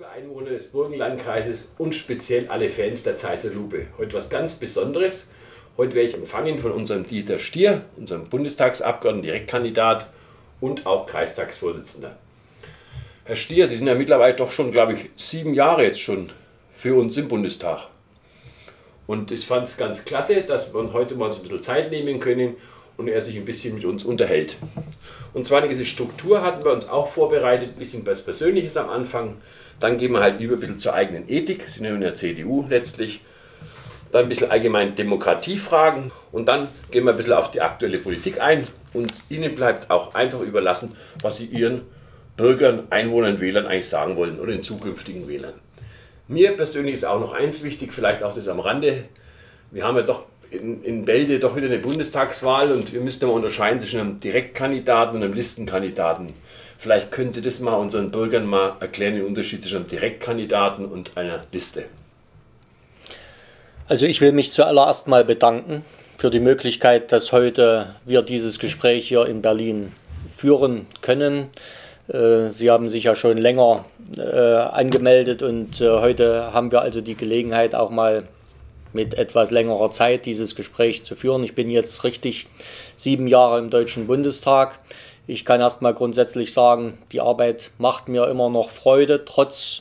Alle Einwohner des Burgenlandkreises und speziell alle Fans der Zeit zur Lupe. Heute was ganz Besonderes. Heute werde ich empfangen von unserem Dieter Stier, unserem Bundestagsabgeordneten, Direktkandidat und auch Kreistagsvorsitzender. Herr Stier, Sie sind ja mittlerweile doch schon, glaube ich, 7 Jahre jetzt schon für uns im Bundestag. Und ich fand es ganz klasse, dass wir uns heute mal so ein bisschen Zeit nehmen können und er sich ein bisschen mit uns unterhält. Und zwar eine gewisse Struktur hatten wir uns auch vorbereitet, ein bisschen was Persönliches am Anfang. Dann gehen wir halt über ein bisschen zur eigenen Ethik, Sie sind ja in der CDU letztlich. Dann ein bisschen allgemein Demokratiefragen und dann gehen wir ein bisschen auf die aktuelle Politik ein. Und Ihnen bleibt auch einfach überlassen, was Sie Ihren Bürgern, Einwohnern, Wählern eigentlich sagen wollen oder den zukünftigen Wählern. Mir persönlich ist auch noch eins wichtig, vielleicht auch das am Rande. Wir haben ja doch in Bälde doch wieder eine Bundestagswahl und wir müssen mal unterscheiden zwischen einem Direktkandidaten und einem Listenkandidaten. Vielleicht können Sie das mal unseren Bürgern mal erklären, den Unterschied zwischen einem Direktkandidaten und einer Liste. Also ich will mich zuallererst mal bedanken für die Möglichkeit, dass heute wir dieses Gespräch hier in Berlin führen können. Sie haben sich ja schon länger angemeldet und heute haben wir also die Gelegenheit, auch mal mit etwas längerer Zeit dieses Gespräch zu führen. Ich bin jetzt richtig 7 Jahre im Deutschen Bundestag. Ich kann erst mal grundsätzlich sagen, die Arbeit macht mir immer noch Freude, trotz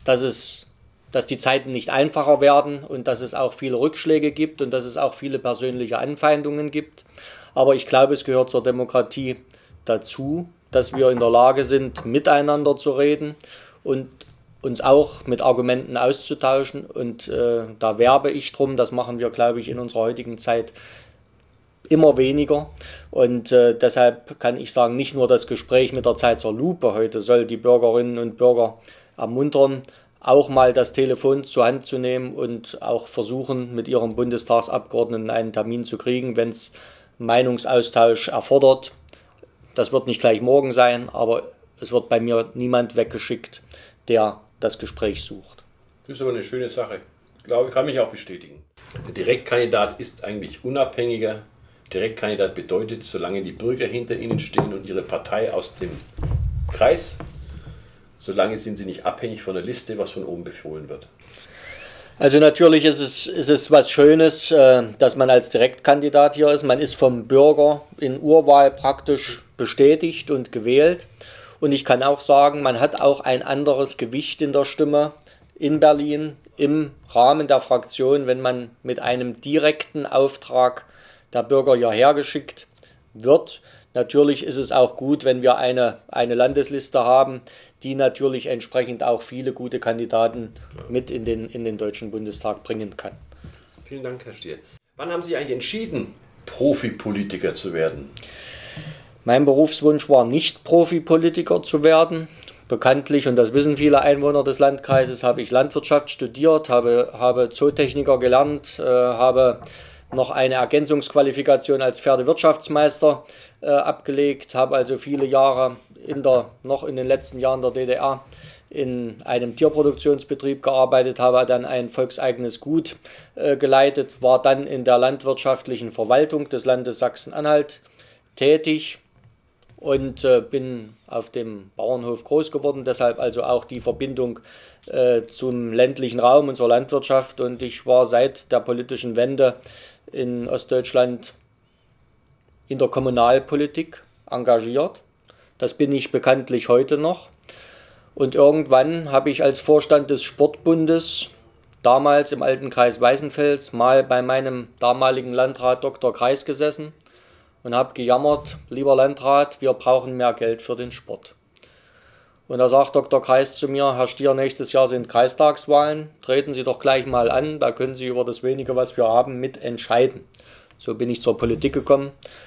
dass die Zeiten nicht einfacher werden und dass es auch viele Rückschläge gibt und dass es auch viele persönliche Anfeindungen gibt. Aber ich glaube, es gehört zur Demokratie dazu, dass wir in der Lage sind, miteinander zu reden und uns auch mit Argumenten auszutauschen. Und da werbe ich drum, das machen wir, glaube ich, in unserer heutigen Zeit immer weniger. Und deshalb kann ich sagen, nicht nur das Gespräch mit der Zeit zur Lupe heute soll die Bürgerinnen und Bürger ermuntern, auch mal das Telefon zur Hand zu nehmen und auch versuchen, mit ihrem Bundestagsabgeordneten einen Termin zu kriegen, wenn es Meinungsaustausch erfordert. Das wird nicht gleich morgen sein, aber es wird bei mir niemand weggeschickt, der das Gespräch sucht. Das ist aber eine schöne Sache. Ich glaube, ich kann mich auch bestätigen. Der Direktkandidat ist eigentlich unabhängiger. Direktkandidat bedeutet, solange die Bürger hinter Ihnen stehen und Ihre Partei aus dem Kreis, solange sind Sie nicht abhängig von der Liste, was von oben befohlen wird. Also natürlich ist es was Schönes, dass man als Direktkandidat hier ist. Man ist vom Bürger in Urwahl praktisch bestätigt und gewählt. Und ich kann auch sagen, man hat auch ein anderes Gewicht in der Stimme in Berlin im Rahmen der Fraktion, wenn man mit einem direkten Auftrag der Bürger hierher geschickt wird. Natürlich ist es auch gut, wenn wir eine Landesliste haben, die natürlich entsprechend auch viele gute Kandidaten mit in den Deutschen Bundestag bringen kann. Vielen Dank, Herr Stier. Wann haben Sie eigentlich entschieden, Profipolitiker zu werden? Mein Berufswunsch war nicht, Profipolitiker zu werden. Bekanntlich, und das wissen viele Einwohner des Landkreises, habe ich Landwirtschaft studiert, habe Zootechniker gelernt, habe noch eine Ergänzungsqualifikation als Pferdewirtschaftsmeister abgelegt, habe also viele Jahre noch in den letzten Jahren der DDR in einem Tierproduktionsbetrieb gearbeitet, habe dann ein volkseigenes Gut geleitet, war dann in der landwirtschaftlichen Verwaltung des Landes Sachsen-Anhalt tätig und bin auf dem Bauernhof groß geworden, deshalb also auch die Verbindung zum ländlichen Raum und zur Landwirtschaft. Und ich war seit der politischen Wende in Ostdeutschland in der Kommunalpolitik engagiert. Das bin ich bekanntlich heute noch. Und irgendwann habe ich als Vorstand des Sportbundes, damals im alten Kreis Weißenfels, mal bei meinem damaligen Landrat Dr. Kreis gesessen und habe gejammert: Lieber Landrat, wir brauchen mehr Geld für den Sport. Und da sagt Dr. Kreis zu mir: Herr Stier, nächstes Jahr sind Kreistagswahlen, treten Sie doch gleich mal an, da können Sie über das Wenige, was wir haben, mitentscheiden. So bin ich zur Politik gekommen.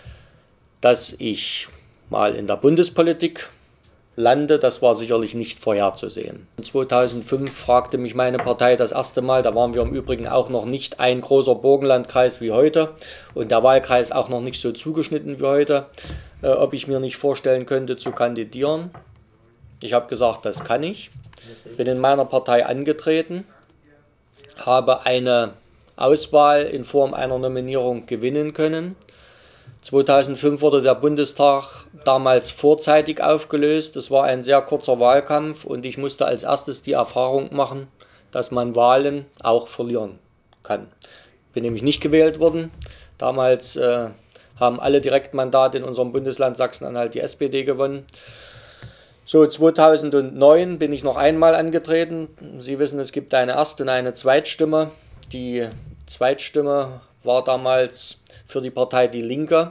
Dass ich mal in der Bundespolitik lande, das war sicherlich nicht vorherzusehen. 2005 fragte mich meine Partei das erste Mal, da waren wir im Übrigen auch noch nicht ein großer Burgenlandkreis wie heute und der Wahlkreis auch noch nicht so zugeschnitten wie heute, ob ich mir nicht vorstellen könnte zu kandidieren. Ich habe gesagt, das kann ich. Bin in meiner Partei angetreten, habe eine Auswahl in Form einer Nominierung gewinnen können, 2005 wurde der Bundestag damals vorzeitig aufgelöst. Es war ein sehr kurzer Wahlkampf und ich musste als erstes die Erfahrung machen, dass man Wahlen auch verlieren kann. Ich bin nämlich nicht gewählt worden. Damals haben alle Direktmandate in unserem Bundesland Sachsen-Anhalt die SPD gewonnen. So, 2009 bin ich noch einmal angetreten. Sie wissen, es gibt eine Erst- und eine Zweitstimme. Die Zweitstimme war damals für die Partei Die Linke,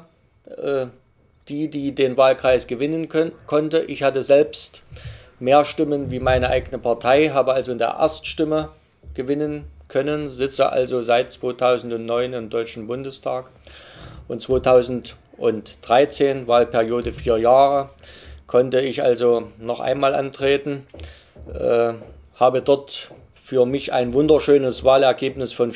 die den Wahlkreis gewinnen konnte. Ich hatte selbst mehr Stimmen wie meine eigene Partei, habe also in der Erststimme gewinnen können, sitze also seit 2009 im Deutschen Bundestag. Und 2013, Wahlperiode 4 Jahre, konnte ich also noch einmal antreten, habe dort für mich ein wunderschönes Wahlergebnis von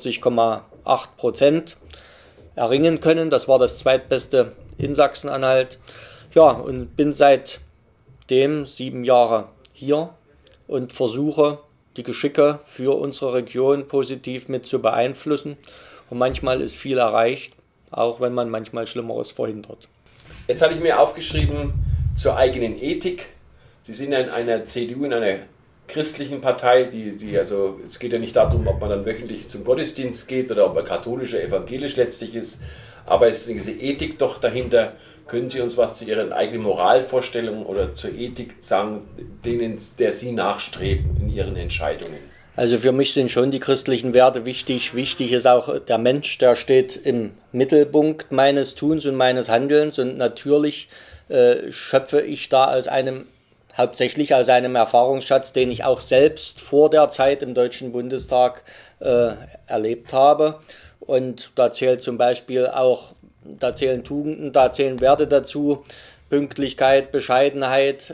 44,8% erringen können. Das war das zweitbeste in Sachsen-Anhalt. Ja, und bin seitdem 7 Jahre hier und versuche, die Geschicke für unsere Region positiv mit zu beeinflussen. Und manchmal ist viel erreicht, auch wenn man manchmal Schlimmeres verhindert. Jetzt habe ich mir aufgeschrieben zur eigenen Ethik. Sie sind ja in einer CDU, in einer christlichen Partei, also es geht ja nicht darum, ob man dann wöchentlich zum Gottesdienst geht oder ob man katholisch oder evangelisch letztlich ist, aber es ist diese Ethik doch dahinter. Können Sie uns was zu Ihren eigenen Moralvorstellungen oder zur Ethik sagen, der Sie nachstreben in Ihren Entscheidungen? Also für mich sind schon die christlichen Werte wichtig. Wichtig ist auch der Mensch, der steht im Mittelpunkt meines Tuns und meines Handelns und natürlich schöpfe ich da hauptsächlich aus einem Erfahrungsschatz, den ich auch selbst vor der Zeit im Deutschen Bundestag erlebt habe. Und da zählt zum Beispiel auch, da zählen Tugenden, da zählen Werte dazu, Pünktlichkeit, Bescheidenheit.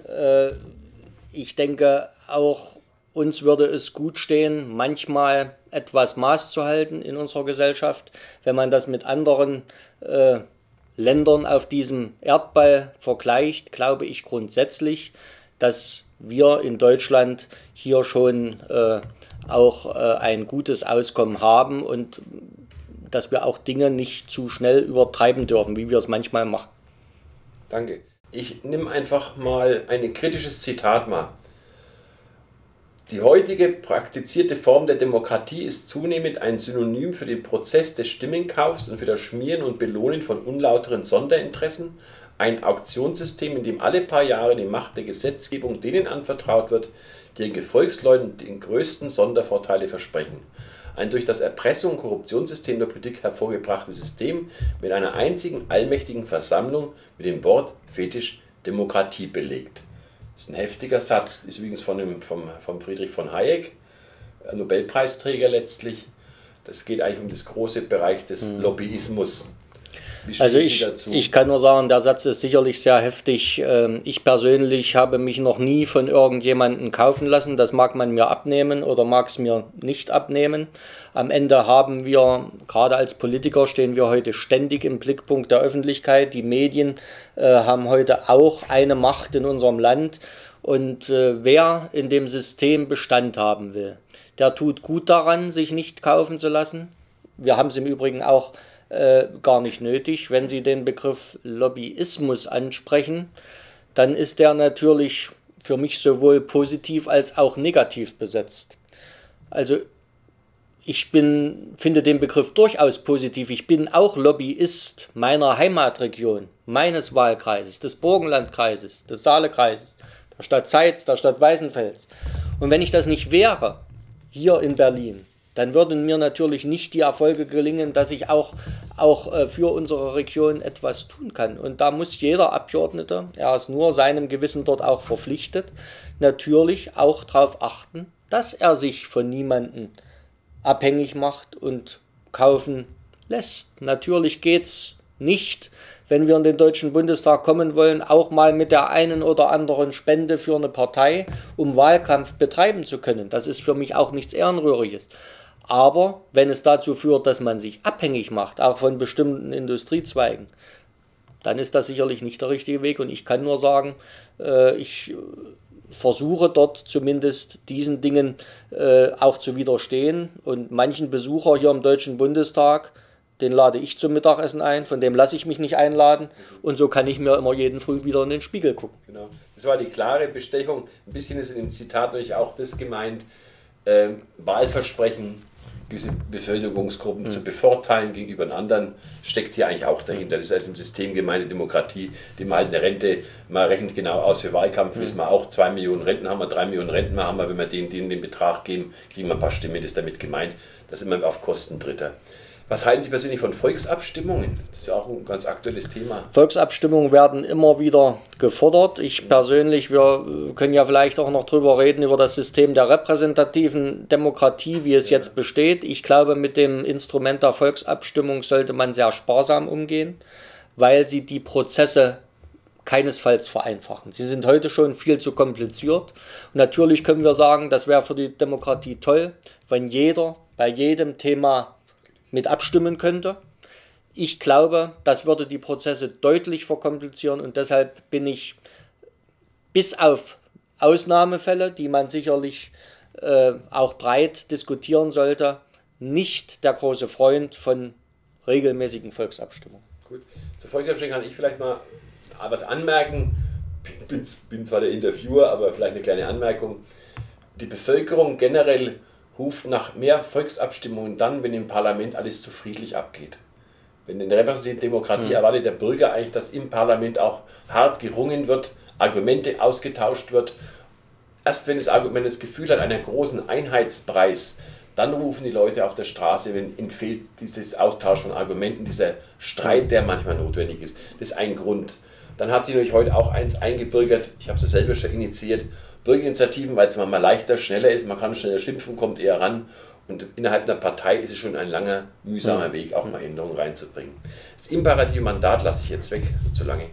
Ich denke auch, uns würde es gut stehen, manchmal etwas Maß zu halten in unserer Gesellschaft, wenn man das mit anderen Ländern auf diesem Erdball vergleicht, glaube ich grundsätzlich, dass wir in Deutschland hier schon auch ein gutes Auskommen haben und dass wir auch Dinge nicht zu schnell übertreiben dürfen, wie wir es manchmal machen. Danke. Ich nehme einfach mal ein kritisches Zitat mal. Die heutige praktizierte Form der Demokratie ist zunehmend ein Synonym für den Prozess des Stimmenkaufs und für das Schmieren und Belohnen von unlauteren Sonderinteressen, ein Auktionssystem, in dem alle paar Jahre die Macht der Gesetzgebung denen anvertraut wird, die ihren Gefolgsleuten den größten Sondervorteile versprechen. Ein durch das Erpressung- und Korruptionssystem der Politik hervorgebrachtes System mit einer einzigen allmächtigen Versammlung mit dem Wort Fetisch Demokratie belegt. Das ist ein heftiger Satz, ist übrigens vom Friedrich von Hayek, Nobelpreisträger letztlich. Das geht eigentlich um das große Bereich des Lobbyismus. Wie Also stehen Sie dazu? ich kann nur sagen, der Satz ist sicherlich sehr heftig. Ich persönlich habe mich noch nie von irgendjemandem kaufen lassen. Das mag man mir abnehmen oder mag es mir nicht abnehmen. Am Ende haben wir, gerade als Politiker, stehen wir heute ständig im Blickpunkt der Öffentlichkeit. Die Medien haben heute auch eine Macht in unserem Land. Und wer in dem System Bestand haben will, der tut gut daran, sich nicht kaufen zu lassen. Wir haben es im Übrigen auch gar nicht nötig. Wenn Sie den Begriff Lobbyismus ansprechen, dann ist der natürlich für mich sowohl positiv als auch negativ besetzt. Also ich finde den Begriff durchaus positiv. Ich bin auch Lobbyist meiner Heimatregion, meines Wahlkreises, des Burgenlandkreises, des Saalekreises, der Stadt Zeitz, der Stadt Weißenfels. Und wenn ich das nicht wäre, hier in Berlin, dann würden mir natürlich nicht die Erfolge gelingen, dass ich auch für unsere Region etwas tun kann. Und da muss jeder Abgeordnete, er ist nur seinem Gewissen dort auch verpflichtet, natürlich auch darauf achten, dass er sich von niemandem abhängig macht und kaufen lässt. Natürlich geht es nicht, wenn wir in den Deutschen Bundestag kommen wollen, auch mal mit der einen oder anderen Spende für eine Partei, um Wahlkampf betreiben zu können. Das ist für mich auch nichts Ehrenrühriges. Aber wenn es dazu führt, dass man sich abhängig macht, auch von bestimmten Industriezweigen, dann ist das sicherlich nicht der richtige Weg. Und ich kann nur sagen, ich versuche dort zumindest diesen Dingen auch zu widerstehen. Und manchen Besucher hier im Deutschen Bundestag, den lade ich zum Mittagessen ein, von dem lasse ich mich nicht einladen. Und so kann ich mir immer jeden Früh wieder in den Spiegel gucken. Genau. Das war die klare Bestechung. Ein bisschen ist in dem Zitat natürlich auch das gemeint, Wahlversprechen, gewisse Bevölkerungsgruppen zu bevorteilen gegenüber den anderen, steckt hier eigentlich auch dahinter. Das heißt, im System gemeine Demokratie, die man halt eine Rente, man rechnet genau aus für Wahlkampf, wissen wir auch, 2 Millionen Renten haben wir, 3 Millionen Renten haben wir, wenn wir denen den Betrag geben, kriegen wir ein paar Stimmen, das ist damit gemeint, das ist immer auf Kosten Dritter. Was halten Sie persönlich von Volksabstimmungen? Das ist auch ein ganz aktuelles Thema. Volksabstimmungen werden immer wieder gefordert. Ich persönlich, wir können ja vielleicht auch noch drüber reden, über das System der repräsentativen Demokratie, wie es jetzt besteht. Ich glaube, mit dem Instrument der Volksabstimmung sollte man sehr sparsam umgehen, weil sie die Prozesse keinesfalls vereinfachen. Sie sind heute schon viel zu kompliziert. Und natürlich können wir sagen, das wäre für die Demokratie toll, wenn jeder bei jedem Thema mit abstimmen könnte. Ich glaube, das würde die Prozesse deutlich verkomplizieren und deshalb bin ich bis auf Ausnahmefälle, die man sicherlich auch breit diskutieren sollte, nicht der große Freund von regelmäßigen Volksabstimmungen. Gut, zur Volksabstimmung kann ich vielleicht mal was anmerken. Bin zwar der Interviewer, aber vielleicht eine kleine Anmerkung. Die Bevölkerung generell ruft nach mehr Volksabstimmungen dann, wenn im Parlament alles zu friedlich abgeht. Wenn in der repräsentativen Demokratie erwartet der Bürger eigentlich, dass im Parlament auch hart gerungen wird, Argumente ausgetauscht wird. Erst wenn das Argument das Gefühl hat, einen großen Einheitspreis, dann rufen die Leute auf der Straße, wenn ihnen fehlt dieses Austausch von Argumenten, dieser Streit, der manchmal notwendig ist. Das ist ein Grund. Dann hat sich natürlich heute auch eins eingebürgert, ich habe es selber schon initiiert, Bürgerinitiativen, weil es manchmal leichter, schneller ist, man kann schneller schimpfen, kommt eher ran und innerhalb einer Partei ist es schon ein langer, mühsamer Weg, auch mal Änderungen reinzubringen. Das imperative Mandat lasse ich jetzt weg, zu lange.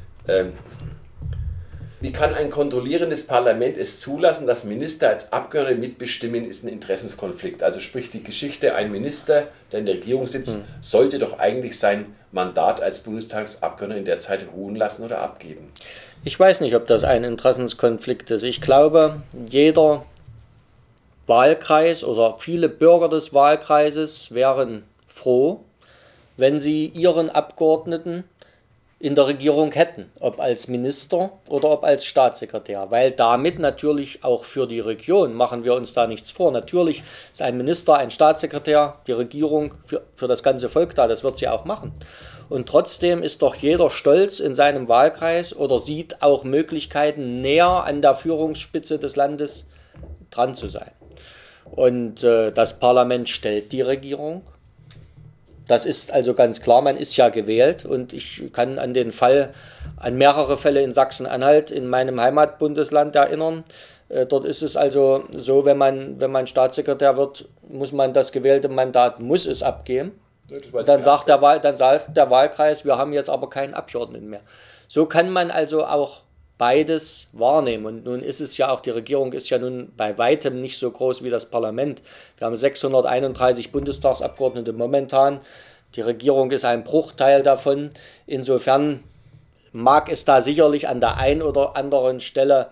Wie kann ein kontrollierendes Parlament es zulassen, dass Minister als Abgeordnete mitbestimmen, ist ein Interessenskonflikt. Also sprich die Geschichte, ein Minister, der in der Regierung sitzt, sollte doch eigentlich sein Mandat als Bundestagsabgeordneter in der Zeit ruhen lassen oder abgeben. Ich weiß nicht, ob das ein Interessenskonflikt ist. Ich glaube, jeder Wahlkreis oder viele Bürger des Wahlkreises wären froh, wenn sie ihren Abgeordneten in der Regierung hätten, ob als Minister oder ob als Staatssekretär, weil damit natürlich auch für die Region, machen wir uns da nichts vor, natürlich ist ein Minister, ein Staatssekretär, die Regierung für das ganze Volk da, das wird sie auch machen. Und trotzdem ist doch jeder stolz in seinem Wahlkreis oder sieht auch Möglichkeiten, näher an der Führungsspitze des Landes dran zu sein. Und das Parlament stellt die Regierung. Das ist also ganz klar, man ist ja gewählt und ich kann an mehrere Fälle in Sachsen-Anhalt, in meinem Heimatbundesland erinnern. Dort ist es also so, wenn man Staatssekretär wird, muss man das gewählte Mandat, muss es abgeben. Dann sagt der Wahlkreis, wir haben jetzt aber keinen Abgeordneten mehr. So kann man also auch beides wahrnehmen. Und nun ist es ja auch, die Regierung ist ja nun bei weitem nicht so groß wie das Parlament. Wir haben 631 Bundestagsabgeordnete momentan. Die Regierung ist ein Bruchteil davon. Insofern mag es da sicherlich an der einen oder anderen Stelle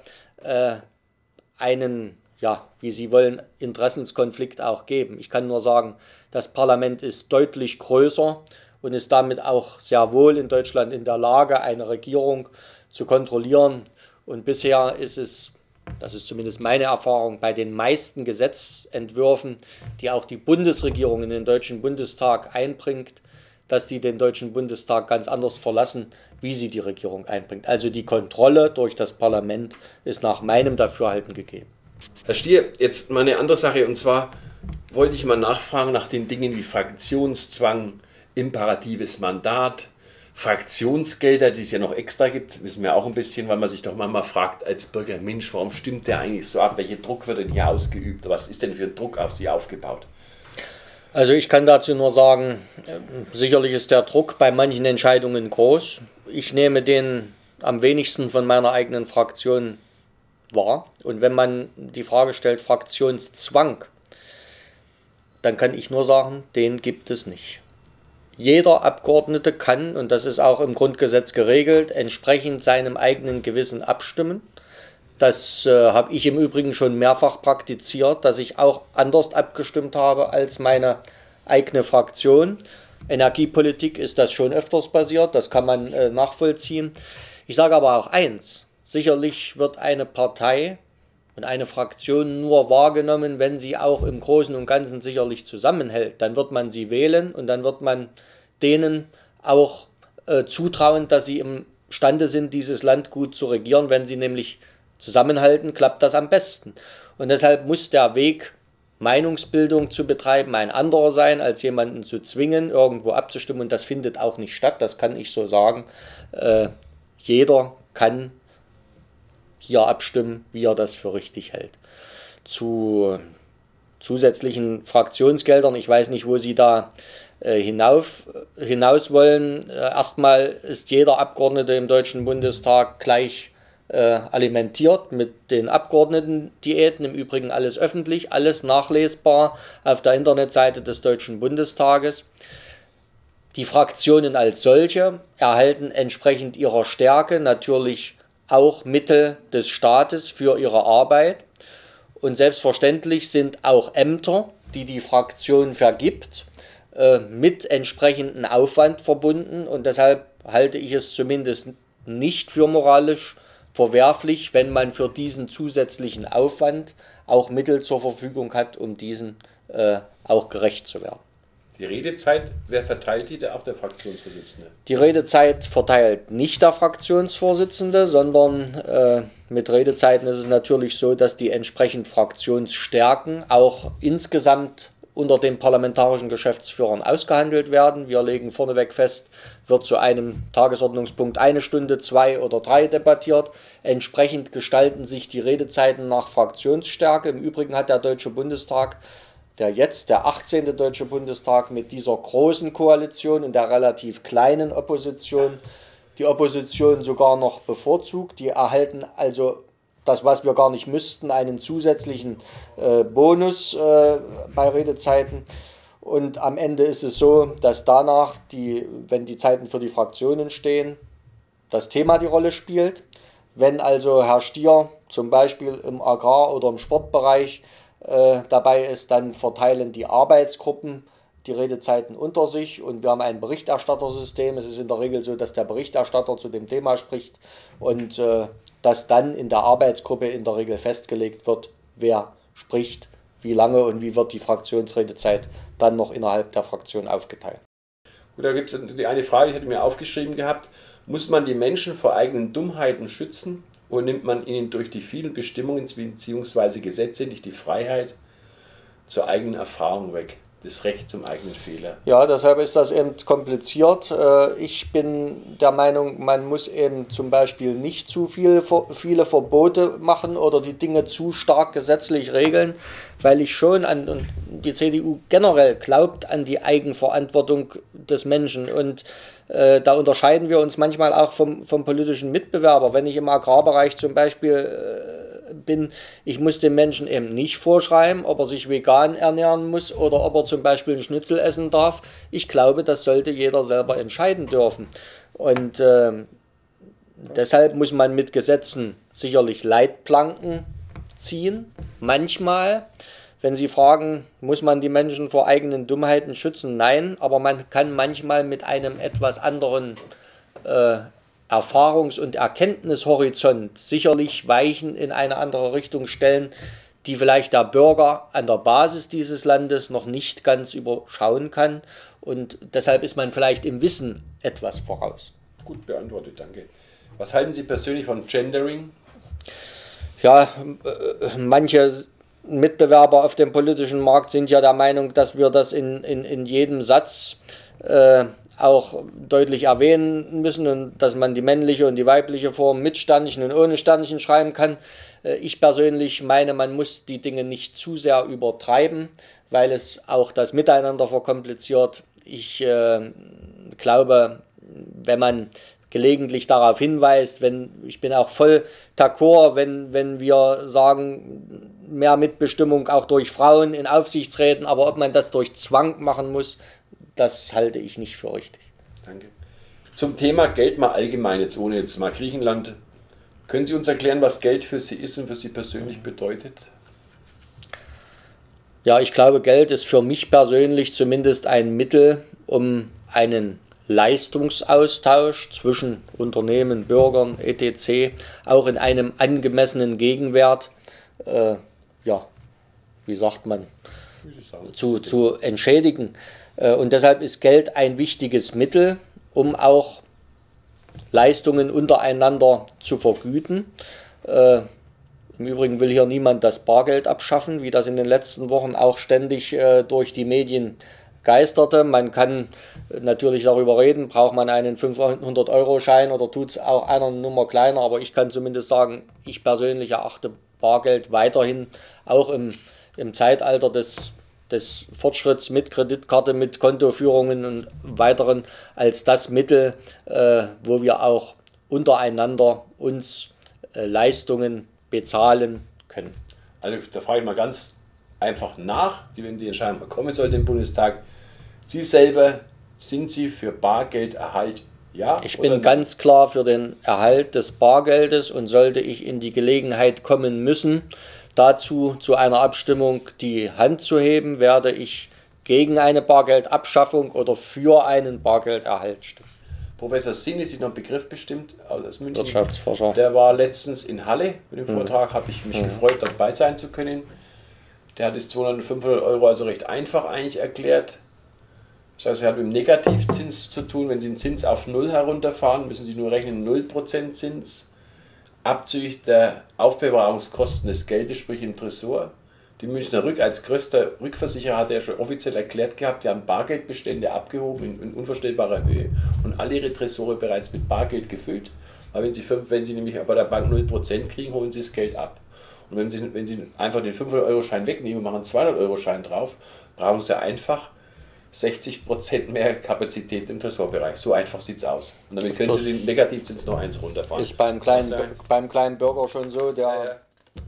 einen, ja, wie Sie wollen, Interessenskonflikt auch geben. Ich kann nur sagen, das Parlament ist deutlich größer und ist damit auch sehr wohl in Deutschland in der Lage, eine Regierung zu kontrollieren. Und bisher ist es, das ist zumindest meine Erfahrung, bei den meisten Gesetzentwürfen, die auch die Bundesregierung in den Deutschen Bundestag einbringt, dass die den Deutschen Bundestag ganz anders verlassen, wie sie die Regierung einbringt. Also die Kontrolle durch das Parlament ist nach meinem Dafürhalten gegeben. Herr Stier, jetzt mal eine andere Sache, und zwar wollte ich mal nachfragen nach den Dingen wie Fraktionszwang, imperatives Mandat, Fraktionsgelder, die es ja noch extra gibt, wissen wir auch ein bisschen, weil man sich doch manchmal fragt als Bürger, Mensch, warum stimmt der eigentlich so ab? Welcher Druck wird denn hier ausgeübt? Was ist denn für ein Druck auf Sie aufgebaut? Also ich kann dazu nur sagen, sicherlich ist der Druck bei manchen Entscheidungen groß. Ich nehme den am wenigsten von meiner eigenen Fraktion wahr. Und wenn man die Frage stellt, Fraktionszwang, dann kann ich nur sagen, den gibt es nicht. Jeder Abgeordnete kann, und das ist auch im Grundgesetz geregelt, entsprechend seinem eigenen Gewissen abstimmen. Das habe ich im Übrigen schon mehrfach praktiziert, dass ich auch anders abgestimmt habe als meine eigene Fraktion. Energiepolitik ist das schon öfters passiert, das kann man nachvollziehen. Ich sage aber auch eins, sicherlich wird eine Partei und eine Fraktion nur wahrgenommen, wenn sie auch im Großen und Ganzen sicherlich zusammenhält. Dann wird man sie wählen und dann wird man denen auch zutrauen, dass sie imstande sind, dieses Land gut zu regieren. Wenn sie nämlich zusammenhalten, klappt das am besten. Und deshalb muss der Weg, Meinungsbildung zu betreiben, ein anderer sein, als jemanden zu zwingen, irgendwo abzustimmen. Und das findet auch nicht statt, das kann ich so sagen. Jeder kann hier abstimmen, wie er das für richtig hält. Zu zusätzlichen Fraktionsgeldern, ich weiß nicht, wo Sie da hinaus wollen. Erstmal ist jeder Abgeordnete im Deutschen Bundestag gleich alimentiert mit den Abgeordnetendiäten, im Übrigen alles öffentlich, alles nachlesbar auf der Internetseite des Deutschen Bundestages. Die Fraktionen als solche erhalten entsprechend ihrer Stärke natürlich auch Mittel des Staates für ihre Arbeit. Und selbstverständlich sind auch Ämter, die die Fraktion vergibt, mit entsprechendem Aufwand verbunden. Und deshalb halte ich es zumindest nicht für moralisch verwerflich, wenn man für diesen zusätzlichen Aufwand auch Mittel zur Verfügung hat, um diesen auch gerecht zu werden. Die Redezeit, wer verteilt die? Auch der Fraktionsvorsitzende? Die Redezeit verteilt nicht der Fraktionsvorsitzende, sondern mit Redezeiten ist es natürlich so, dass die entsprechend Fraktionsstärken auch insgesamt unter den parlamentarischen Geschäftsführern ausgehandelt werden. Wir legen vorneweg fest, wird zu einem Tagesordnungspunkt 1 Stunde, 2 oder 3 debattiert. Entsprechend gestalten sich die Redezeiten nach Fraktionsstärke. Im Übrigen hat der Deutsche Bundestag, der 18. Deutsche Bundestag mit dieser großen Koalition und der relativ kleinen Opposition, die Opposition sogar noch bevorzugt. Die erhalten also das, was wir gar nicht müssten, einen zusätzlichen Bonus bei Redezeiten. Und am Ende ist es so, dass danach, wenn die Zeiten für die Fraktionen stehen, das Thema die Rolle spielt. Wenn also Herr Stier zum Beispiel im Agrar- oder im Sportbereich dabei ist, dann verteilen die Arbeitsgruppen die Redezeiten unter sich und wir haben ein Berichterstattersystem. Es ist in der Regel so, dass der Berichterstatter zu dem Thema spricht und dass dann in der Arbeitsgruppe in der Regel festgelegt wird, wer spricht, wie lange und wie wird die Fraktionsredezeit dann noch innerhalb der Fraktion aufgeteilt. Gut, da gibt es eine Frage, die hatte ich mir aufgeschrieben gehabt. Muss man die Menschen vor eigenen Dummheiten schützen oder nimmt man ihnen durch die vielen Bestimmungen bzw. Gesetze nicht die Freiheit zur eigenen Erfahrung weg? Das Recht zum eigenen Fehler. Ja, deshalb ist das eben kompliziert. Ich bin der Meinung, man muss eben zum Beispiel nicht zu viele Verbote machen oder die Dinge zu stark gesetzlich regeln, weil ich schon und die CDU generell glaubt an die Eigenverantwortung des Menschen und da unterscheiden wir uns manchmal auch vom politischen Mitbewerber. Wenn ich im Agrarbereich zum Beispiel bin, ich muss dem Menschen eben nicht vorschreiben, ob er sich vegan ernähren muss oder ob er zum Beispiel einen Schnitzel essen darf. Ich glaube, das sollte jeder selber entscheiden dürfen. Und deshalb muss man mit Gesetzen sicherlich Leitplanken ziehen. Manchmal, wenn Sie fragen, muss man die Menschen vor eigenen Dummheiten schützen? Nein, aber man kann manchmal mit einem etwas anderen Erfahrungs- und Erkenntnishorizont sicherlich Weichen in eine andere Richtung stellen, die vielleicht der Bürger an der Basis dieses Landes noch nicht ganz überschauen kann. Und deshalb ist man vielleicht im Wissen etwas voraus. Gut beantwortet, danke. Was halten Sie persönlich von Gendering? Ja, manche Mitbewerber auf dem politischen Markt sind ja der Meinung, dass wir das in jedem Satz auch deutlich erwähnen müssen und dass man die männliche und die weibliche Form mit Sternchen und ohne Sternchen schreiben kann. Ich persönlich meine, man muss die Dinge nicht zu sehr übertreiben, weil es auch das Miteinander verkompliziert. Ich glaube, wenn man gelegentlich darauf hinweist, ich bin auch voll d'accord, wenn wir sagen, mehr Mitbestimmung auch durch Frauen in Aufsichtsräten, aber ob man das durch Zwang machen muss, das halte ich nicht für richtig. Danke. Zum Thema Geld mal allgemein, jetzt ohne jetzt mal Griechenland. Können Sie uns erklären, was Geld für Sie ist und für Sie persönlich bedeutet? Ja, ich glaube, Geld ist für mich persönlich zumindest ein Mittel, um einen Leistungsaustausch zwischen Unternehmen, Bürgern, etc. auch in einem angemessenen Gegenwert, ja, wie sagt man, zu entschädigen. Und deshalb ist Geld ein wichtiges Mittel, um auch Leistungen untereinander zu vergüten. Im Übrigen will hier niemand das Bargeld abschaffen, wie das in den letzten Wochen auch ständig durch die Medien geisterte. Man kann natürlich darüber reden, braucht man einen 500-Euro-Schein oder tut es auch einer Nummer kleiner, aber ich kann zumindest sagen, ich persönlich erachte Bargeld weiterhin auch im Zeitalter des Fortschritts mit Kreditkarte, mit Kontoführungen und weiteren als das Mittel, wo wir auch untereinander uns Leistungen bezahlen können. Also da frage ich mal ganz einfach nach, wenn die Entscheidung kommen sollte im Bundestag. Sie selber, sind Sie für Bargelderhalt? Ja? Ich bin ganz klar für den Erhalt des Bargeldes und sollte ich in die Gelegenheit kommen müssen, dazu zu einer Abstimmung die Hand zu heben, werde ich gegen eine Bargeldabschaffung oder für einen Bargelderhalt stimmen. Professor Sinn ist noch ein Begriff bestimmt aus München. Wirtschaftsforscher. Der war letztens in Halle mit dem Vortrag, habe ich mich gefreut, dabei sein zu können. Der hat es 200, 500 Euro also recht einfach eigentlich erklärt. Das heißt, er hat mit dem Negativzins zu tun. Wenn Sie den Zins auf 0 herunterfahren, müssen Sie nur rechnen 0% Zins, abzüglich der Aufbewahrungskosten des Geldes, sprich im Tresor. Die Münchner Rück als größter Rückversicherer hat ja schon offiziell erklärt gehabt, die haben Bargeldbestände abgehoben in unvorstellbarer Höhe und alle ihre Tresore bereits mit Bargeld gefüllt. Weil wenn Sie nämlich bei der Bank 0% kriegen, holen Sie das Geld ab. Und wenn Sie einfach den 500-Euro-Schein wegnehmen und machen einen 200-Euro-Schein drauf, brauchen Sie einfach 60% mehr Kapazität im Tresorbereich. So einfach sieht es aus. Und damit können Sie den Negativzins noch eins runterfahren. Ist beim kleinen Bürger schon so, der...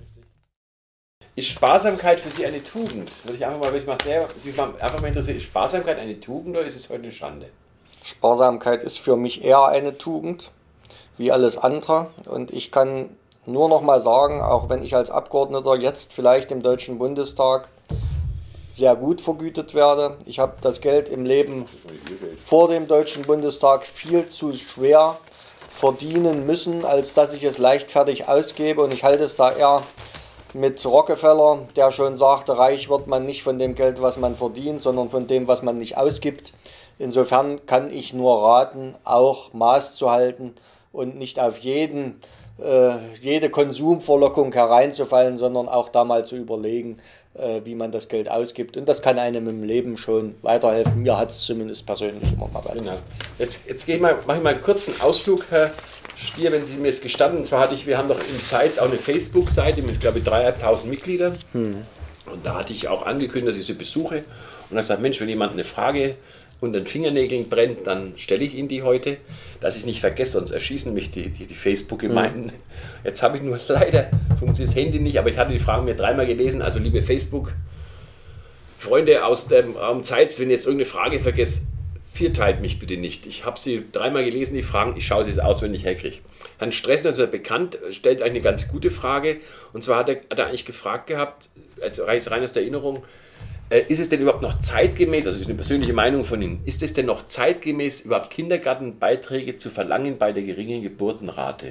Ist Sparsamkeit für Sie eine Tugend? Würde ich mal interessieren, ist Sparsamkeit eine Tugend oder ist es heute eine Schande? Sparsamkeit ist für mich eher eine Tugend, wie alles andere. Und ich kann nur noch mal sagen, auch wenn ich als Abgeordneter jetzt vielleicht im Deutschen Bundestag sehr gut vergütet werde, ich habe das Geld im Leben vor dem Deutschen Bundestag viel zu schwer verdienen müssen, als dass ich es leichtfertig ausgebe. Und ich halte es da eher mit Rockefeller, der schon sagte, reich wird man nicht von dem Geld, was man verdient, sondern von dem, was man nicht ausgibt. Insofern kann ich nur raten, auch Maß zu halten und nicht auf jede Konsumverlockung hereinzufallen, sondern auch da mal zu überlegen, wie man das Geld ausgibt. Und das kann einem im Leben schon weiterhelfen. Mir hat es zumindest persönlich immer mal weiter. Genau. Jetzt mache ich mal einen kurzen Ausflug, Herr Stier, wenn Sie mir es gestatten. Und zwar wir haben doch in Zeit auch eine Facebook-Seite mit, glaube ich, 3.500 Mitgliedern. Und da hatte ich auch angekündigt, dass ich sie besuche. Und da gesagt, Mensch, wenn jemand eine Frage unter den Fingernägeln brennt, dann stelle ich Ihnen die heute, dass ich es nicht vergesse, sonst erschießen mich die Facebook-Gemeinden. Jetzt habe ich nur leider, funktioniert das Handy nicht, aber ich hatte die Fragen mir 3-mal gelesen. Also liebe Facebook-Freunde aus dem Raum Zeitz, wenn ihr jetzt irgendeine Frage vergesst, vierteilt mich bitte nicht. Ich habe sie 3-mal gelesen, die Fragen, ich schaue sie jetzt auswendig herkriege. Herrn Stressner ist ja bekannt, stellt eigentlich eine ganz gute Frage. Und zwar hat er eigentlich gefragt gehabt, als rein aus der Erinnerung, ist es denn überhaupt noch zeitgemäß, also eine persönliche Meinung von Ihnen, ist es denn noch zeitgemäß, überhaupt Kindergartenbeiträge zu verlangen bei der geringen Geburtenrate?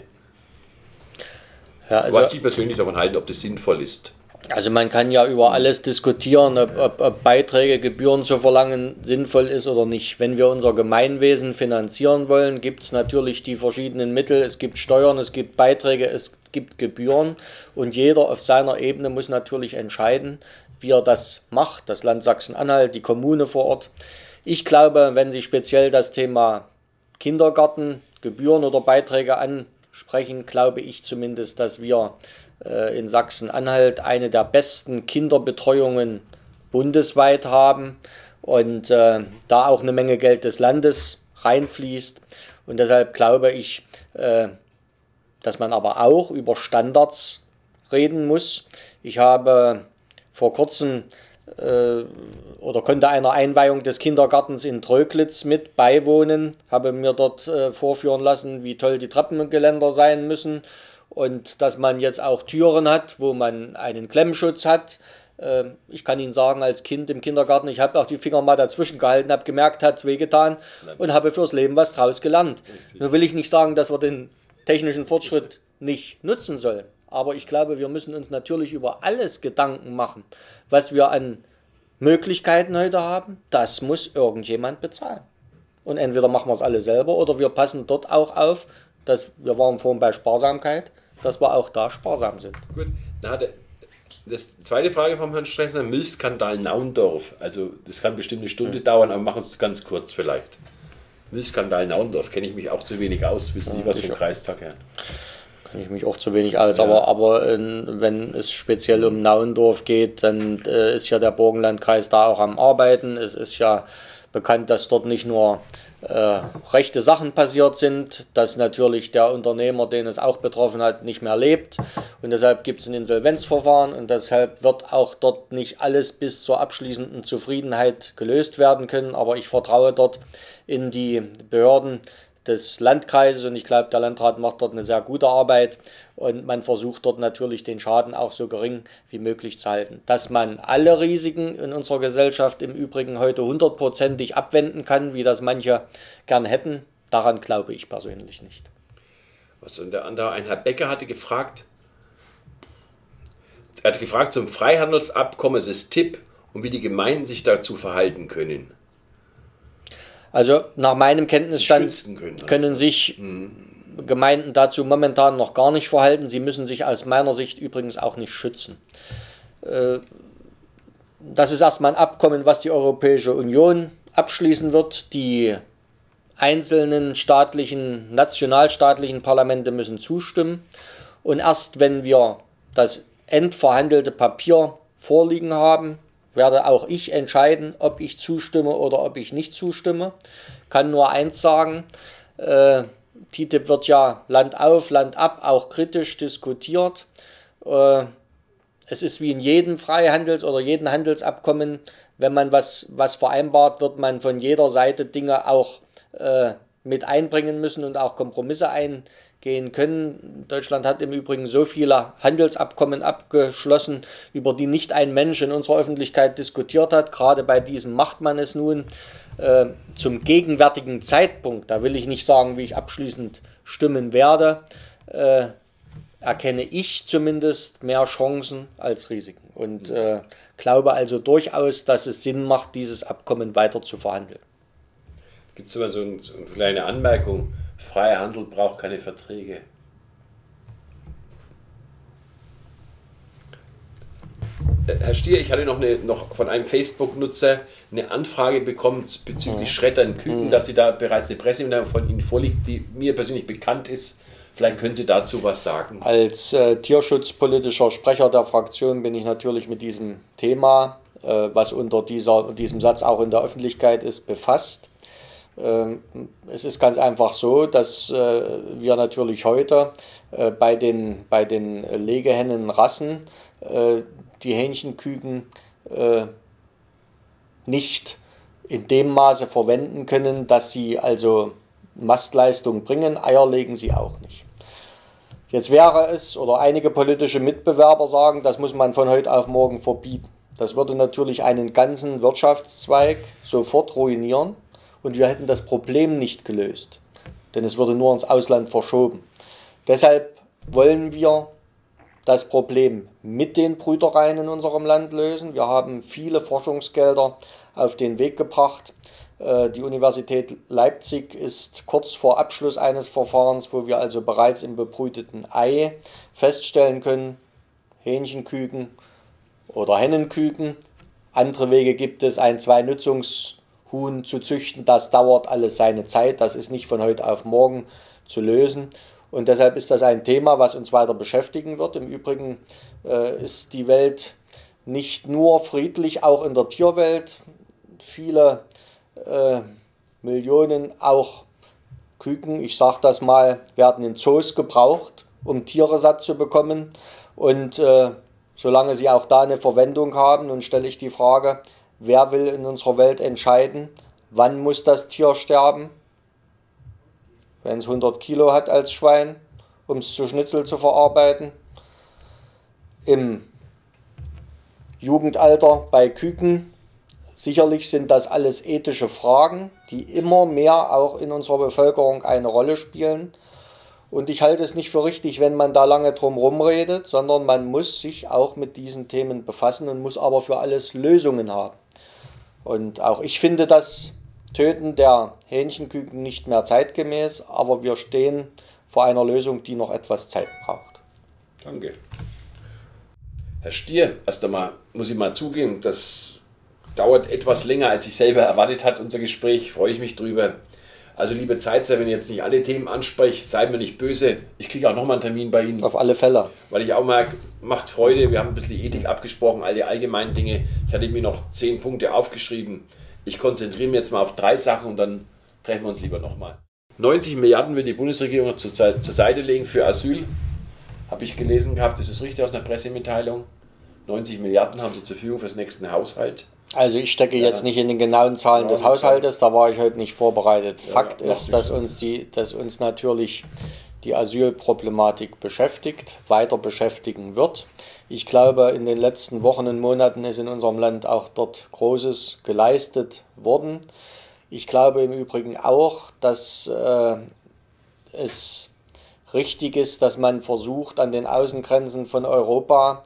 Ja, also, was Sie persönlich davon halten, ob das sinnvoll ist? Also man kann ja über alles diskutieren, ob Beiträge, Gebühren zu verlangen sinnvoll ist oder nicht. Wenn wir unser Gemeinwesen finanzieren wollen, gibt es natürlich die verschiedenen Mittel. Es gibt Steuern, es gibt Beiträge, es gibt Gebühren und jeder auf seiner Ebene muss natürlich entscheiden, wie er das macht, das Land Sachsen-Anhalt, die Kommune vor Ort. Ich glaube, wenn Sie speziell das Thema Kindergarten, Gebühren oder Beiträge ansprechen, glaube ich zumindest, dass wir in Sachsen-Anhalt eine der besten Kinderbetreuungen bundesweit haben und da auch eine Menge Geld des Landes reinfließt. Und deshalb glaube ich, dass man aber auch über Standards reden muss. Ich habe vor kurzem oder konnte einer Einweihung des Kindergartens in Tröglitz mit beiwohnen, habe mir dort vorführen lassen, wie toll die Treppengeländer sein müssen und dass man jetzt auch Türen hat, wo man einen Klemmschutz hat, Ich kann Ihnen sagen, als Kind im Kindergarten, ich habe auch die Finger mal dazwischen gehalten, habe gemerkt, hat es wehgetan und habe fürs Leben was draus gelernt. Nur will ich nicht sagen, dass wir den technischen Fortschritt nicht nutzen sollen. Aber ich glaube, wir müssen uns natürlich über alles Gedanken machen, was wir an Möglichkeiten heute haben. Das muss irgendjemand bezahlen. Und entweder machen wir es alle selber oder wir passen dort auch auf, dass wir waren vorhin bei Sparsamkeit, dass wir auch da sparsam sind. Gut, das zweite Frage vom Herrn Stressner, Milchskandal Naundorf. Also das kann bestimmt eine Stunde dauern, aber machen wir es ganz kurz vielleicht. Milchskandal Naundorf, kenne ich mich auch zu wenig aus. Wissen Sie was vom Kreistag her? Kenne ich mich auch zu wenig aus, aber wenn es speziell um Naundorf geht, dann ist ja der Burgenlandkreis da auch am Arbeiten. Es ist ja bekannt, dass dort nicht nur rechte Sachen passiert sind, dass natürlich der Unternehmer, den es auch betroffen hat, nicht mehr lebt und deshalb gibt es ein Insolvenzverfahren und deshalb wird auch dort nicht alles bis zur abschließenden Zufriedenheit gelöst werden können, aber ich vertraue dort in die Behörden des Landkreises und ich glaube, der Landrat macht dort eine sehr gute Arbeit und man versucht dort natürlich den Schaden auch so gering wie möglich zu halten. Dass man alle Risiken in unserer Gesellschaft im Übrigen heute 100%ig abwenden kann, wie das manche gern hätten, daran glaube ich persönlich nicht. Was und ein Herr Becker hatte gefragt, zum Freihandelsabkommen, es ist Tipp und wie die Gemeinden sich dazu verhalten können. Also nach meinem Kenntnisstand können sich Gemeinden dazu momentan noch gar nicht verhalten. Sie müssen sich aus meiner Sicht übrigens auch nicht schützen. Das ist erstmal ein Abkommen, was die Europäische Union abschließen wird. Die einzelnen nationalstaatlichen Parlamente müssen zustimmen. Und erst wenn wir das endverhandelte Papier vorliegen haben, werde auch ich entscheiden, ob ich zustimme oder ob ich nicht zustimme. Kann nur eins sagen, TTIP wird ja Land auf, Land ab, auch kritisch diskutiert. Es ist wie in jedem Freihandels- oder jedem Handelsabkommen, wenn man was vereinbart, wird man von jeder Seite Dinge auch mit einbringen müssen und auch Kompromisse eingehen können. Deutschland hat im Übrigen so viele Handelsabkommen abgeschlossen, über die nicht ein Mensch in unserer Öffentlichkeit diskutiert hat. Gerade bei diesem macht man es nun. Zum gegenwärtigen Zeitpunkt, da will ich nicht sagen, wie ich abschließend stimmen werde, erkenne ich zumindest mehr Chancen als Risiken und glaube also durchaus, dass es Sinn macht, dieses Abkommen weiter zu verhandeln. Gibt es immer so eine kleine Anmerkung, freier Handel braucht keine Verträge. Herr Stier, ich hatte noch von einem Facebook-Nutzer eine Anfrage bekommen bezüglich Schreddern Küken, dass Sie da bereits eine Pressemitteilung von Ihnen vorliegt, die mir persönlich bekannt ist. Vielleicht können Sie dazu was sagen. Als tierschutzpolitischer Sprecher der Fraktion bin ich natürlich mit diesem Thema, was unter diesem Satz auch in der Öffentlichkeit ist, befasst. Es ist ganz einfach so, dass wir natürlich heute bei den Legehennenrassen die Hähnchenküken nicht in dem Maße verwenden können, dass sie also Mastleistung bringen. Eier legen sie auch nicht. Jetzt wäre es, oder einige politische Mitbewerber sagen, das muss man von heute auf morgen verbieten. Das würde natürlich einen ganzen Wirtschaftszweig sofort ruinieren und wir hätten das Problem nicht gelöst, denn es würde nur ins Ausland verschoben. Deshalb wollen wir das Problem mit den Brütereien in unserem Land lösen. Wir haben viele Forschungsgelder auf den Weg gebracht. Die Universität Leipzig ist kurz vor Abschluss eines Verfahrens, wo wir also bereits im bebrüteten Ei feststellen können, Hähnchenküken oder Hennenküken. Andere Wege gibt es, ein Zwei-Nutzungshuhn zu züchten. Das dauert alles seine Zeit. Das ist nicht von heute auf morgen zu lösen. Und deshalb ist das ein Thema, was uns weiter beschäftigen wird. Im Übrigen ist die Welt nicht nur friedlich, auch in der Tierwelt. Viele Millionen auch Küken, ich sage das mal, werden in Zoos gebraucht, um Tiere satt zu bekommen. Und solange sie auch da eine Verwendung haben, nun stelle ich die Frage, wer will in unserer Welt entscheiden, wann muss das Tier sterben? Wenn es 100 Kilo hat als Schwein, um es zu Schnitzel zu verarbeiten. Im Jugendalter bei Küken. Sicherlich sind das alles ethische Fragen, die immer mehr auch in unserer Bevölkerung eine Rolle spielen. Und ich halte es nicht für richtig, wenn man da lange drum rumredet, sondern man muss sich auch mit diesen Themen befassen und muss aber für alles Lösungen haben. Und auch ich finde das Töten der Hähnchenküken nicht mehr zeitgemäß, aber wir stehen vor einer Lösung, die noch etwas Zeit braucht. Danke. Herr Stier, erst einmal muss ich mal zugeben, das dauert etwas länger, als ich selber erwartet hat, unser Gespräch. Freue ich mich drüber. Also liebe Zeitzer, wenn ich jetzt nicht alle Themen anspreche, seid mir nicht böse. Ich kriege auch nochmal einen Termin bei Ihnen. Auf alle Fälle. Weil ich auch merke, macht Freude. Wir haben ein bisschen die Ethik abgesprochen, all die allgemeinen Dinge. Ich hatte mir noch 10 Punkte aufgeschrieben. Ich konzentriere mich jetzt mal auf 3 Sachen und dann treffen wir uns lieber nochmal. 90 Milliarden will die Bundesregierung zur Seite legen für Asyl. Habe ich gelesen gehabt, das ist richtig aus einer Pressemitteilung. 90 Milliarden haben sie zur Verfügung für das nächste Haushalt. Also ich stecke jetzt nicht in den genauen Zahlen des Haushaltes, da war ich heute nicht vorbereitet. Fakt ist, dass uns natürlich die Asylproblematik beschäftigt, weiter beschäftigen wird. Ich glaube, in den letzten Wochen und Monaten ist in unserem Land auch dort Großes geleistet worden. Ich glaube im Übrigen auch, dass es richtig ist, dass man versucht, an den Außengrenzen von Europa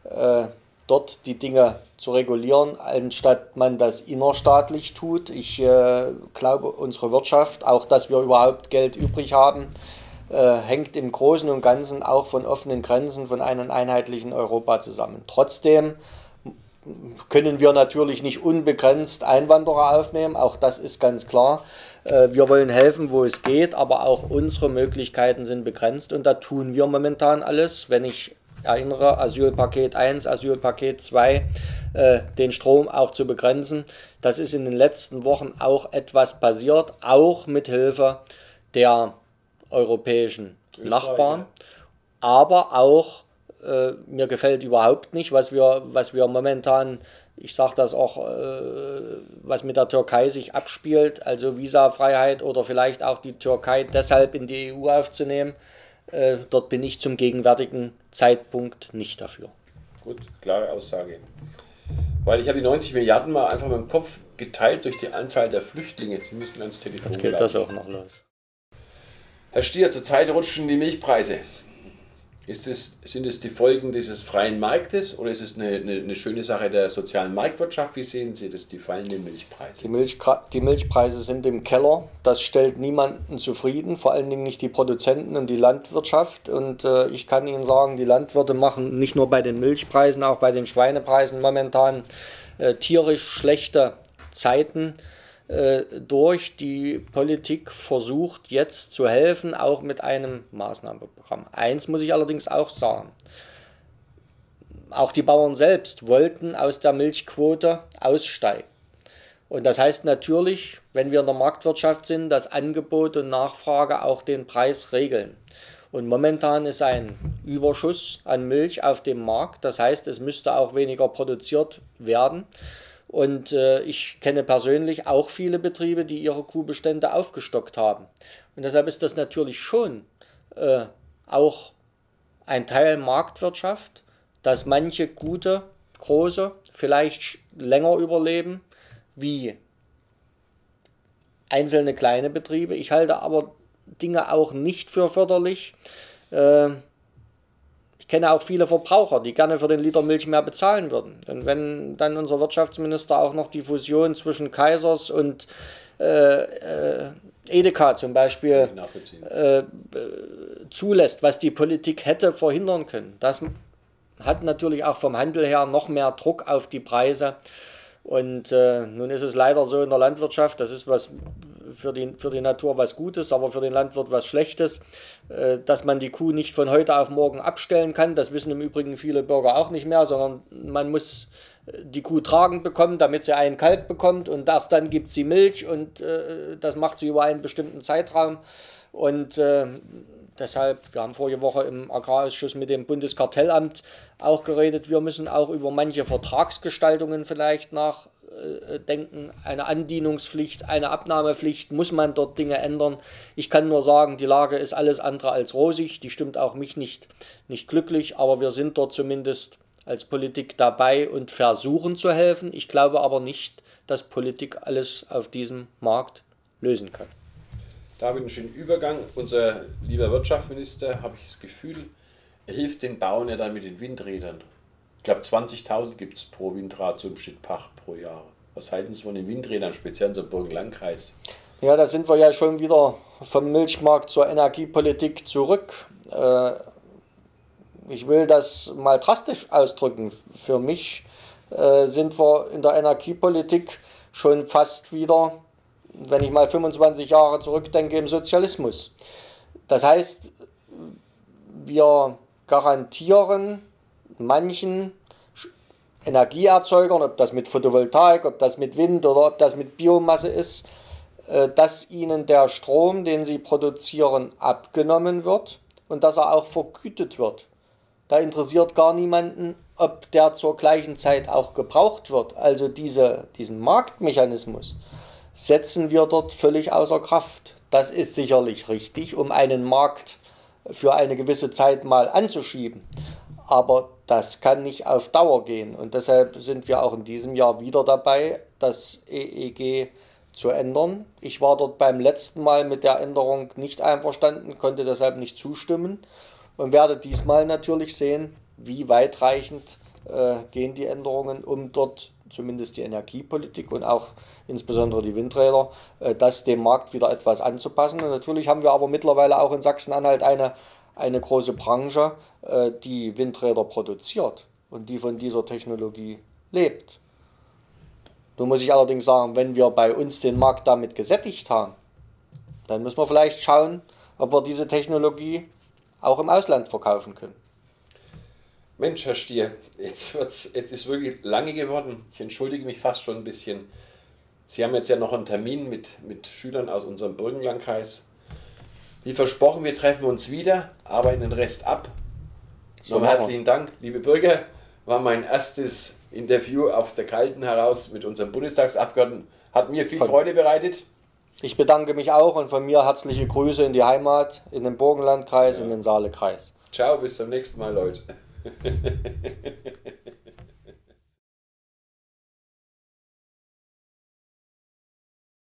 dort die Dinge zu regulieren, anstatt man das innerstaatlich tut. Ich glaube, unsere Wirtschaft, auch dass wir überhaupt Geld übrig haben, hängt im Großen und Ganzen auch von offenen Grenzen, von einem einheitlichen Europa zusammen. Trotzdem können wir natürlich nicht unbegrenzt Einwanderer aufnehmen, auch das ist ganz klar. Wir wollen helfen, wo es geht, aber auch unsere Möglichkeiten sind begrenzt und da tun wir momentan alles. Wenn ich erinnere, Asylpaket 1, Asylpaket 2, den Strom auch zu begrenzen. Das ist in den letzten Wochen auch etwas passiert, auch mit Hilfe der europäischen Nachbarn. Aber auch, mir gefällt überhaupt nicht, was wir momentan, ich sage das auch, was mit der Türkei sich abspielt, also Visafreiheit oder vielleicht auch die Türkei deshalb in die EU aufzunehmen. Dort bin ich zum gegenwärtigen Zeitpunkt nicht dafür. Gut, klare Aussage. Weil ich habe die 90 Milliarden mal einfach mit dem Kopf geteilt durch die Anzahl der Flüchtlinge. Sie müssen ans Telefon. Jetzt geht das auch noch los. Herr Stier, zurzeit rutschen die Milchpreise. Sind es die Folgen dieses freien Marktes oder ist es eine schöne Sache der sozialen Marktwirtschaft? Wie sehen Sie das, die fallenden Milchpreise? Die Milchpreise sind im Keller. Das stellt niemanden zufrieden, vor allen Dingen nicht die Produzenten und die Landwirtschaft. Und ich kann Ihnen sagen, die Landwirte machen nicht nur bei den Milchpreisen, auch bei den Schweinepreisen momentan tierisch schlechte Zeiten durch. Die Politik versucht jetzt zu helfen, auch mit einem Maßnahmenprogramm. Eins muss ich allerdings auch sagen. Auch die Bauern selbst wollten aus der Milchquote aussteigen. Und das heißt natürlich, wenn wir in der Marktwirtschaft sind, dass Angebot und Nachfrage auch den Preis regeln. Und momentan ist ein Überschuss an Milch auf dem Markt. Das heißt, es müsste auch weniger produziert werden. Und ich kenne persönlich auch viele Betriebe, die ihre Kuhbestände aufgestockt haben. Und deshalb ist das natürlich schon auch ein Teil Marktwirtschaft, dass manche gute, große vielleicht länger überleben wie einzelne kleine Betriebe. Ich halte aber Dinge auch nicht für förderlich. Ich kenne auch viele Verbraucher, die gerne für den Liter Milch mehr bezahlen würden. Und wenn dann unser Wirtschaftsminister auch noch die Fusion zwischen Kaisers und Edeka zum Beispiel zulässt, was die Politik hätte verhindern können, das hat natürlich auch vom Handel her noch mehr Druck auf die Preise. Und nun ist es leider so in der Landwirtschaft, das ist was für die Natur was Gutes, aber für den Landwirt was Schlechtes, dass man die Kuh nicht von heute auf morgen abstellen kann. Das wissen im Übrigen viele Bürger auch nicht mehr, sondern man muss die Kuh tragend bekommen, damit sie einen Kalb bekommt und erst dann gibt sie Milch und das macht sie über einen bestimmten Zeitraum. Und deshalb, wir haben vorige Woche im Agrarausschuss mit dem Bundeskartellamt auch geredet, wir müssen auch über manche Vertragsgestaltungen vielleicht nachdenken. Eine Andienungspflicht, eine Abnahmepflicht, muss man dort Dinge ändern. Ich kann nur sagen, die Lage ist alles andere als rosig, die stimmt auch mich nicht glücklich, aber wir sind dort zumindest als Politik dabei und versuchen zu helfen. Ich glaube aber nicht, dass Politik alles auf diesem Markt lösen kann. Da habe ich einen schönen Übergang. Unser lieber Wirtschaftsminister, habe ich das Gefühl, er hilft den Bauern ja dann mit den Windrädern. Ich glaube, 20.000 gibt es pro Windrad zum Stück Pacht pro Jahr. Was halten Sie von den Windrädern, speziell in so Burgenlandkreis? Ja, da sind wir ja schon wieder vom Milchmarkt zur Energiepolitik zurück. Ich will das mal drastisch ausdrücken. Für mich sind wir in der Energiepolitik schon fast wieder, wenn ich mal 25 Jahre zurückdenke, im Sozialismus. Das heißt, wir garantieren manchen Energieerzeugern, ob das mit Photovoltaik, ob das mit Wind oder ob das mit Biomasse ist, dass ihnen der Strom, den sie produzieren, abgenommen wird und dass er auch vergütet wird. Da interessiert gar niemanden, ob der zur gleichen Zeit auch gebraucht wird. Also diesen Marktmechanismus setzen wir dort völlig außer Kraft. Das ist sicherlich richtig, um einen Markt für eine gewisse Zeit mal anzuschieben. Aber das kann nicht auf Dauer gehen. Und deshalb sind wir auch in diesem Jahr wieder dabei, das EEG zu ändern. Ich war dort beim letzten Mal mit der Änderung nicht einverstanden, konnte deshalb nicht zustimmen und werde diesmal natürlich sehen, wie weitreichend gehen die Änderungen, um dort zumindest die Energiepolitik und auch insbesondere die Windräder, das dem Markt wieder etwas anzupassen. Und natürlich haben wir aber mittlerweile auch in Sachsen-Anhalt eine große Branche, die Windräder produziert und die von dieser Technologie lebt. Nun muss ich allerdings sagen, wenn wir bei uns den Markt damit gesättigt haben, dann müssen wir vielleicht schauen, ob wir diese Technologie auch im Ausland verkaufen können. Mensch, Herr Stier, jetzt ist wirklich lange geworden. Ich entschuldige mich fast schon ein bisschen. Sie haben jetzt ja noch einen Termin mit Schülern aus unserem Burgenlandkreis. Wie versprochen, wir treffen uns wieder, arbeiten den Rest ab. So, herzlichen Dank, liebe Bürger. War mein erstes Interview auf der Kalten heraus mit unserem Bundestagsabgeordneten. Hat mir viel Freude bereitet. Ich bedanke mich auch und von mir herzliche Grüße in die Heimat, in den Burgenlandkreis, in den Saalekreis. Ciao, bis zum nächsten Mal, Leute.